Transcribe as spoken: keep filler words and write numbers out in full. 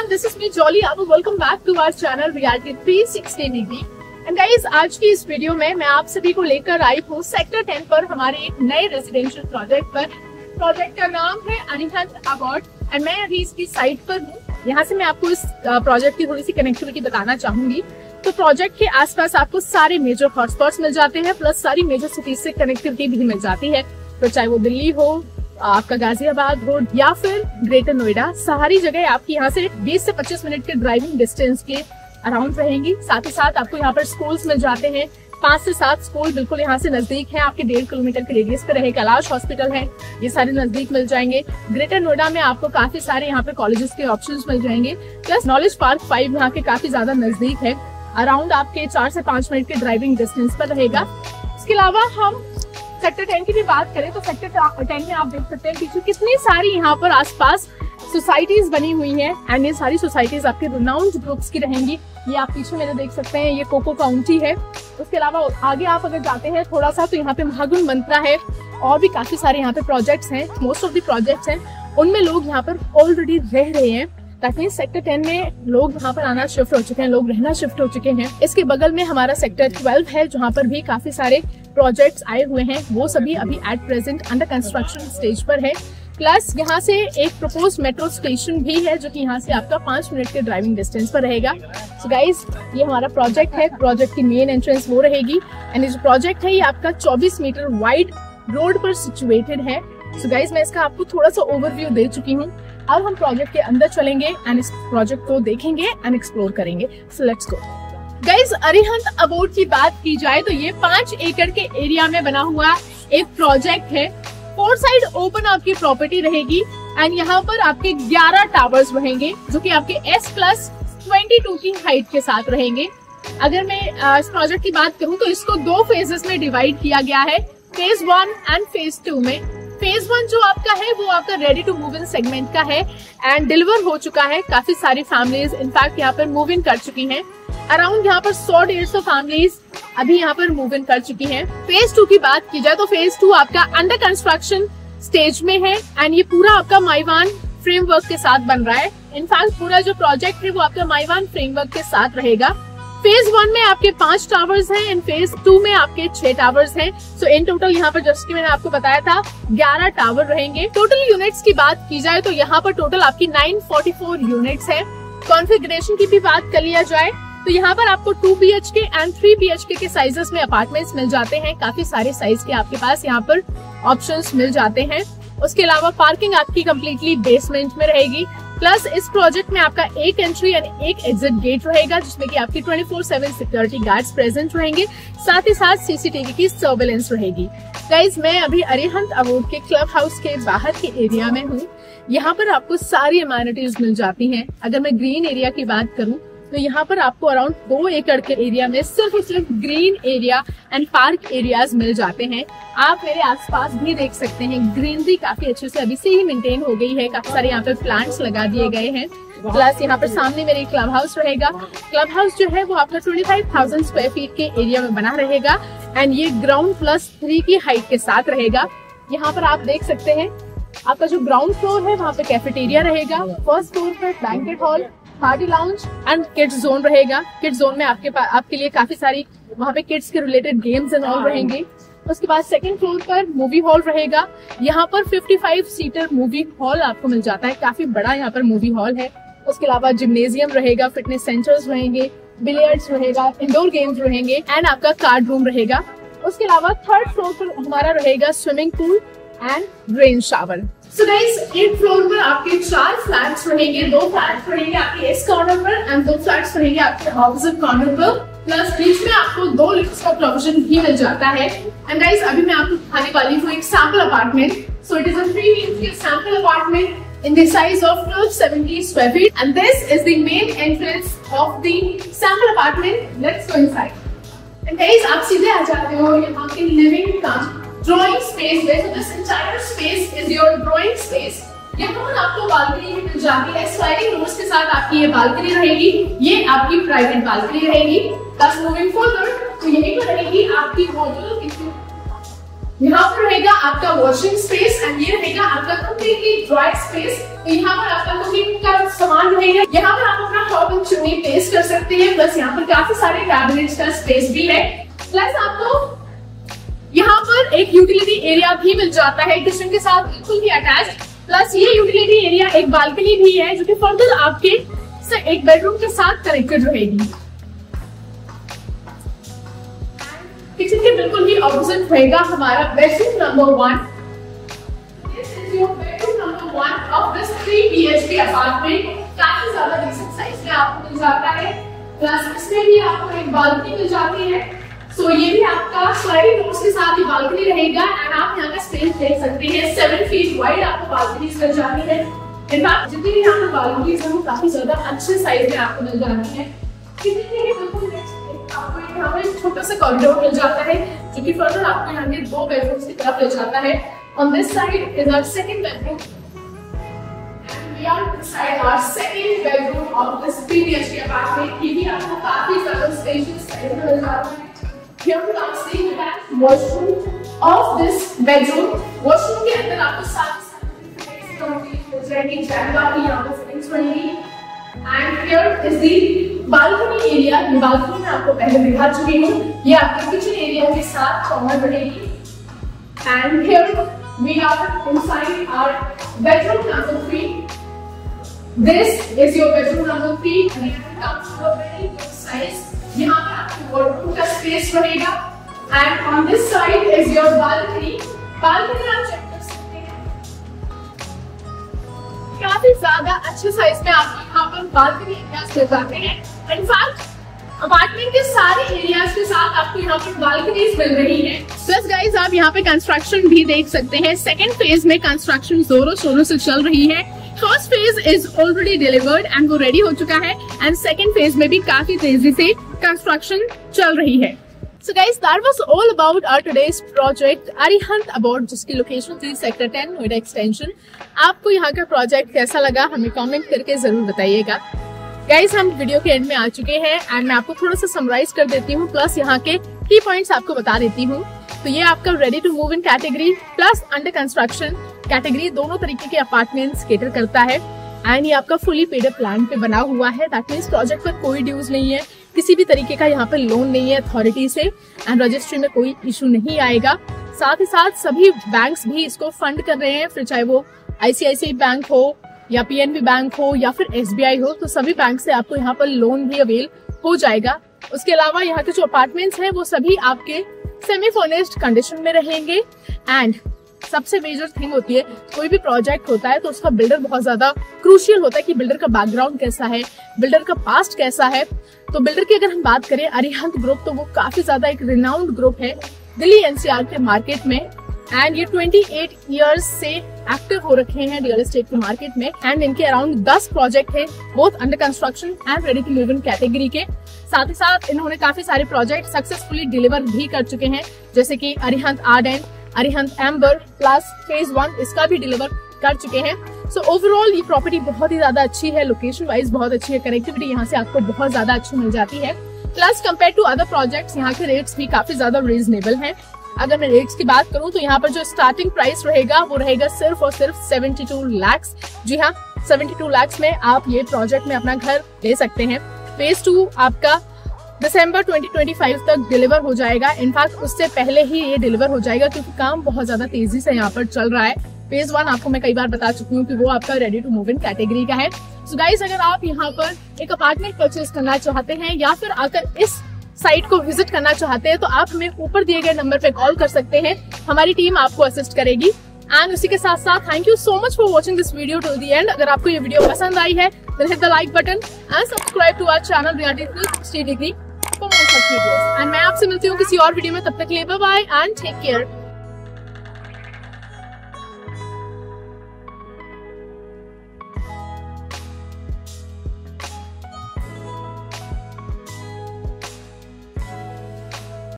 everyone, this is me Jolly Abu. Welcome back to our channel Reality three sixty degree. And guys, आज की इस video में मैं आप सभी को लेकर आई हूँ सेक्टर टेन पर हमारे एक नए रेजिडेंशियल प्रोजेक्ट पर। प्रोजेक्ट का नाम है अरिहंत अबार्ड एंड मैं अभी इसकी साइट पर हूँ। यहाँ से मैं आपको इस प्रोजेक्ट की थोड़ी सी कनेक्टिविटी बताना चाहूंगी। तो प्रोजेक्ट के आसपास आपको सारे मेजर हॉटस्पॉट्स मिल जाते हैं, प्लस सारी मेजर सिटीज से कनेक्टिविटी भी मिल जाती है। तो चाहे वो दिल्ली हो, आपका गाजियाबाद हो या फिर ग्रेटर नोएडा, सारी जगह आपकी यहाँ से बीस से पच्चीस मिनट के ड्राइविंग डिस्टेंस के अराउंड रहेंगी। साथ ही साथ आपको यहाँ पर स्कूल्स मिल जाते हैं, पांच से सात स्कूल बिल्कुल यहाँ से नजदीक है। आपके डेढ़ किलोमीटर के रेडियस पे रहे कैलाश हॉस्पिटल है, ये सारे नजदीक मिल जाएंगे। ग्रेटर नोएडा में आपको काफी सारे यहाँ पे कॉलेजेस के ऑप्शंस मिल जाएंगे, प्लस नॉलेज पार्क फाइव यहाँ के काफी ज्यादा नजदीक है, अराउंड आपके चार से पांच मिनट के ड्राइविंग डिस्टेंस पर रहेगा। इसके अलावा हम सेक्टर टेन की भी बात करें तो सेक्टर टेन में आप देख सकते हैं पीछे कितनी सारी यहाँ पर आसपास सोसाइटीज बनी हुई हैं एंड ये सारी सोसाइटीज आपके रिनाउंड ग्रुप्स की रहेंगी। ये आप पीछे मेरे देख सकते हैं, ये कोको काउंटी है। उसके अलावा आगे आप अगर जाते हैं थोड़ा सा तो यहाँ पे महागुण मंत्रा है और भी काफी सारे यहाँ पे प्रोजेक्ट्स हैं। मोस्ट ऑफ द प्रोजेक्ट्स हैं उनमें लोग यहाँ पर ऑलरेडी रह रहे हैं, ताकि सेक्टर टेन में लोग यहाँ पर आना शिफ्ट हो चुके हैं, लोग रहना शिफ्ट हो चुके हैं। इसके बगल में हमारा सेक्टर ट्वेल्व है जहाँ पर भी काफी सारे प्रोजेक्ट्स आए हुए हैं, वो सभी अभी at present under construction stage पर है। प्लस यहाँ से एक प्रपोज मेट्रो स्टेशन भी है जो कि यहाँ से आपका पांच मिनट के ड्राइविंग डिस्टेंस पर रहेगा। सो गाइज, ये हमारा प्रोजेक्ट है। प्रोजेक्ट की मेन एंट्रेंस वो रहेगी एंड ये जो प्रोजेक्ट है ये आपका चौबीस मीटर वाइड रोड पर सिचुएटेड है। सो गाइज, मैं इसका आपको थोड़ा सा ओवरव्यू दे चुकी हूँ। अब हम प्रोजेक्ट के अंदर चलेंगे एंड इस प्रोजेक्ट को देखेंगे एंड एक्सप्लोर करेंगे। So let's go. Guys, Arihant Abode की बात की जाए तो ये पांच एकड़ के एरिया में बना हुआ एक प्रोजेक्ट है। फोर साइड ओपन आपकी प्रॉपर्टी रहेगी एंड यहाँ पर आपके ग्यारह टावर्स रहेंगे जो कि आपके एस प्लस ट्वेंटी टू की हाइट के साथ रहेंगे। अगर मैं इस प्रोजेक्ट की बात करूँ तो इसको दो फेजेस में डिवाइड किया गया है, phase one and phase two में। फेज वन जो आपका है वो आपका ready to move in segment का है एंड डिलीवर हो चुका है। काफी सारी फैमिलीज इनफैक्ट यहाँ पर मूव इन कर चुकी हैं। अराउंड यहाँ पर सौ डेढ़ सौ फैमिलीज अभी यहाँ पर मूव इन कर चुकी हैं। फेज टू की बात की जाए तो फेज टू आपका अंडर कंस्ट्रक्शन स्टेज में है एंड ये पूरा आपका माईवान फ्रेमवर्क के साथ बन रहा है। इनफैक्ट पूरा जो प्रोजेक्ट है वो आपका माईवान फ्रेमवर्क के साथ रहेगा। फेज वन में आपके पांच टावर्स हैं एंड फेज टू में आपके छह टावर्स हैं। सो इन टोटल यहाँ पर जैसे कि मैंने आपको बताया था ग्यारह टावर रहेंगे। टोटल यूनिट्स की बात की जाए तो यहाँ पर टोटल आपकी नौ सौ चौवालीस यूनिट्स हैं। कॉन्फ़िगरेशन की भी बात कर लिया जाए तो यहाँ पर आपको two B H K and three B H K के साइजेस में अपार्टमेंट्स मिल जाते हैं। काफी सारे साइज के आपके पास यहाँ पर ऑप्शंस मिल जाते हैं। उसके अलावा पार्किंग आपकी कम्प्लीटली बेसमेंट में रहेगी। प्लस इस प्रोजेक्ट में आपका एक एंट्री यानी एक एग्जिट गेट रहेगा जिसमें कि आपकी twenty four seven security guards present रहेंगे, साथ ही साथ सीसीटीवी की सर्वेलेंस रहेगी। गाइज, मैं अभी अरिहंत अबार्ड के क्लब हाउस के बाहर के एरिया में हूँ। यहाँ पर आपको सारी अमेनिटीज मिल जाती हैं। अगर मैं ग्रीन एरिया की बात करूँ तो यहाँ पर आपको अराउंड दो एकड़ के एरिया में सिर्फ और सिर्फ green area and park areas मिल जाते हैं। आप मेरे आसपास भी देख सकते हैं ग्रीनरी काफी अच्छे से अभी से ही मेंटेन हो गई है। काफी सारे यहाँ पे प्लांट्स लगा दिए गए हैं। प्लस यहाँ पर सामने मेरे क्लब हाउस रहेगा। क्लब हाउस जो है वो आपका twenty five thousand square feet के एरिया में बना रहेगा एंड ये ग्राउंड प्लस थ्री की हाइट के साथ रहेगा। यहाँ पर आप देख सकते हैं आपका जो ग्राउंड फ्लोर है वहाँ पे कैफेटेरिया रहेगा, फर्स्ट फ्लोर पर banquet hall, party lounge and kids zone रहेगा। किड्स जोन में आपके आपके लिए काफी सारी वहाँ पे किड्स के रिलेटेड गेम्स एंड ऑल रहेंगे। उसके बाद सेकंड फ्लोर पर मूवी हॉल रहेगा। यहाँ पर पचपन सीटर मूवी हॉल आपको मिल जाता है, काफी बड़ा यहाँ पर मूवी हॉल है। उसके अलावा जिम्नेजियम रहेगा, फिटनेस सेंटर्स रहेंगे, बिलियर्ड्स रहेगा, इंडोर गेम्स रहेंगे एंड आपका कार्ड रूम रहेगा। उसके अलावा थर्ड फ्लोर पर हमारा रहेगा swimming pool and rain shower. So guys, एक फ्लोर पर आपके चार फ्लैट्स रहेंगे, दो फ्लैट्स रहेंगे आपके इस कॉर्नर पर एंड दो फ्लैट्स रहेंगे आपके ऑपोजिट कॉर्नर पर। प्लस बीच में आपको दो लिफ्ट्स का प्रोविजन भी मिल जाता है। एंड गाइस, अभी मैं आपको दिखाने वाली हूँ एक sample apartment. So it is a three B H K sample apartment in the size of twelve seventy square feet and this is the main entrance of the sample apartment. Let's go inside. And guys, आप सीधे आ जाते हो यहाँ के living का drawing space में। So this entire space is your drawing space. यहाँ पर आपको बालकनी भी मिल जाती है, स्लाइडिंग डोर्स के साथ आपकी ये बालकनी रहेगी। ये आपकी प्राइवेट बालकनी रहेगी। Thus moving forward, तो यहीं पर रहेगी आपकी मॉड्यूलर किचन। यहाँ पर रहेगा आपका वॉशिंग स्पेस एंड ये रहेगा आपका कंप्लीटली ड्राई स्पेस। यहाँ पर आपका कुकिंग का सामान रहेगा। यहाँ पर आप अपना टॉप एंड चिमनी प्लेस कर सकते हैं। प्लस यहाँ पर काफी सारे कैबिनेट्स का स्पेस भी है। प्लस आपको यहाँ पर एक यूटिलिटी एरिया भी मिल जाता है किचन के साथ बिल्कुल भी अटैच्ड। प्लस ये यूटिलिटी एरिया एक बालकनी भी है जो कि फर्दर आपके से एक बेडरूम के साथ कनेक्टेड रहेगी। किचन के बिल्कुल ही ऑपोजिट रहेगा हमारा bedroom number one. This is your bedroom number one of this three B H K apartment. काफी ज्यादा डिसेंट साइज में आपको मिल जाता है। प्लस इसमें भी आपको एक बालकनी मिल जाती है। सो so, ये भी आपका स्लाइडिंग डोर्स के साथ ही बालकनी रहेगा एंड आप यहाँ का स्पेस देख सकते हैं। सेवन फीट वाइड आपको बालकनीज मिल जाती है। इनफैक्ट जितनी भी यहाँ पर बालकनीज है वो काफी ज्यादा अच्छे साइज में आपको मिल जाती है। आपको यहाँ पर एक छोटा सा कॉरिडोर मिल जाता है जो कि फर्दर आपको यहाँ के दो बेडरूम्स की तरफ ले जाता है। On this side is our second bedroom and we are inside our second bedroom of this three B H K apartment. ये भी आपको काफी ज्यादा स्पेशियस साइज में मिल जाता है। Here we are seeing that washroom of this bedroom. Washroom के अंदर आपको सारी सारी जगह की यहाँ पर फिटिंग्स बनेगी। And here is the balcony area. ये balcony में आपको पहले दिखा चुकी हूँ। ये आपके किचन एरिया के साथ कॉर्नर बनेगी। And here we are inside our bedroom number three. This is your bedroom number three. And it comes to a very good size. यहाँ पर आपको वॉर्डरोब का स्पेस रहेगा and on this side is your balcony. Balcony आप check कर सकते हैं। काफी ज्यादा अच्छे साइज में आपको यहाँ पर बालकनी एरियाज मिल जाते हैं। इनफैक्ट अपार्टमेंट के सारे एरियाज के साथ आपको यहाँ पर बालकनीज मिल रही है। प्लस गाइज आप यहाँ पे कंस्ट्रक्शन भी देख सकते हैं। सेकेंड फेज में कंस्ट्रक्शन जोरों शोरों से चल रही है। First phase is already delivered and वो रेडी हो चुका है एंड सेकेंड फेज में भी काफी तेजी से कंस्ट्रक्शन चल रही है। So guys, that was all about our today's project Arihant Abode, जिसकी लोकेशन थी सेक्टर टेन नोएडा एक्सटेंशन। आपको यहाँ का प्रोजेक्ट कैसा लगा हमें कमेंट करके जरूर बताइएगा। गाइस हम वीडियो के एंड में आ चुके हैं एंड मैं आपको थोड़ा सा समराइज कर देती हूँ प्लस यहाँ के की पॉइंट्स आपको बता देती हूँ। तो ये आपका ready to move in category plus under construction category दोनों तरीके के अपार्टमेंट्स केटर करता है एंड ये आपका फुली पेड अप प्लान पे बना हुआ है। दैट मींस प्रोजेक्ट पर कोई ड्यूज नहीं है, किसी भी तरीके का यहाँ पर लोन नहीं है अथॉरिटी से एंड रजिस्ट्री में कोई इशू नहीं आएगा। साथ ही साथ सभी बैंक्स भी इसको फंड कर रहे हैं, फिर चाहे वो आईसीआईसीआई बैंक हो या पीएनबी बैंक हो या फिर एसबीआई हो, तो सभी बैंक से आपको यहाँ पर लोन भी अवेल हो जाएगा। उसके अलावा यहाँ के जो अपार्टमेंट्स हैं वो सभी आपके सेमी फर्निश्ड कंडीशन में रहेंगे एंड सबसे मेजर थिंग होती है कोई भी प्रोजेक्ट होता है तो उसका बिल्डर बहुत ज्यादा क्रूशियल होता है कि बिल्डर का बैकग्राउंड कैसा है, बिल्डर का पास्ट कैसा है। तो बिल्डर की अगर हम बात करें अरिहंत ग्रुप तो वो काफी ज्यादा एक रिनाउंड ग्रुप है दिल्ली एनसीआर के मार्केट में एंड ये अट्ठाईस इयर्स से एक्टिव हो रखे हैं रियल एस्टेट के मार्केट में एंड इनके अराउंड दस प्रोजेक्ट है both under construction and ready to move in category के। साथ ही साथ इन्होंने काफी सारे प्रोजेक्ट सक्सेसफुली डिलीवर भी कर चुके हैं जैसे कि Arihant Ardent, Arihant Amber plus phase one इसका भी डिलीवर कर चुके हैं। सो so, ओवरऑल ये प्रॉपर्टी बहुत ही ज्यादा अच्छी है, लोकेशन वाइज बहुत अच्छी है, कनेक्टिविटी यहाँ से आपको बहुत ज्यादा अच्छी मिल जाती है। Plus compare to other projects यहाँ के रेट्स भी काफी ज्यादा रीजनेबल हैं। अगर मैं रेट्स की बात करूं तो यहाँ पर जो स्टार्टिंग प्राइस रहेगा वो रहेगा सिर्फ और सिर्फ बहत्तर लाख। जी हाँ, बहत्तर लाख में आप ये प्रोजेक्ट में अपना घर ले सकते हैं। फेज टू आपका दिसंबर दो हज़ार पच्चीस तक डिलीवर हो जाएगा। इनफैक्ट उससे पहले ही ये डिलीवर हो जाएगा क्योंकि काम बहुत ज्यादा तेजी से यहाँ पर चल रहा है। फेज वन आपको मैं कई बार बता चुकी हूँ कि वो आपका ready to move in category का है। सो गाइस अगर आप यहाँ पर एक अपार्टमेंट परचेज करना चाहते हैं या फिर आकर इस साइट को विजिट करना चाहते हैं तो आप हमें ऊपर दिए गए नंबर पे कॉल कर सकते हैं, हमारी टीम आपको असिस्ट करेगी। एंड उसी के साथ साथ thank you so much for watching this video till the end. अगर आपको ये वीडियो पसंद आई है then hit the like button and subscribe to our channel reality three sixty degree for more such videos. And मैं आपसे मिलती हूँ किसी और वीडियो में, तब तक के लिए bye bye and take care.